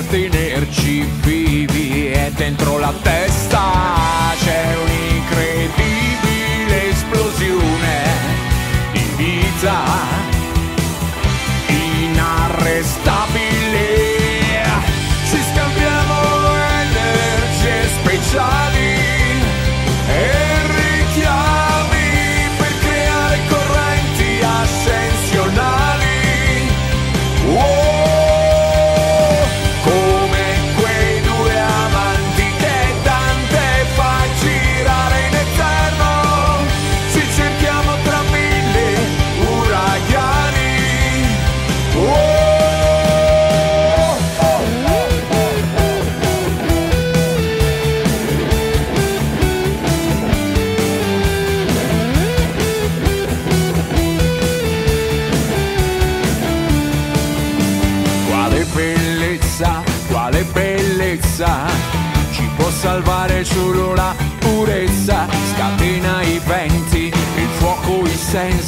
tenerci vivi, e dentro la testa c'è un'incredibile esplosione di vita inarrestabile. Ci scambiamo energie speciali e richiami per creare correnti ascensionali. Come quei due amanti che Dante fa girare in eterno, ci cerchiamo tra mille uragani. Quale bellezza, ci può salvare solo la purezza, scatena i venti, il fuoco, i sensi.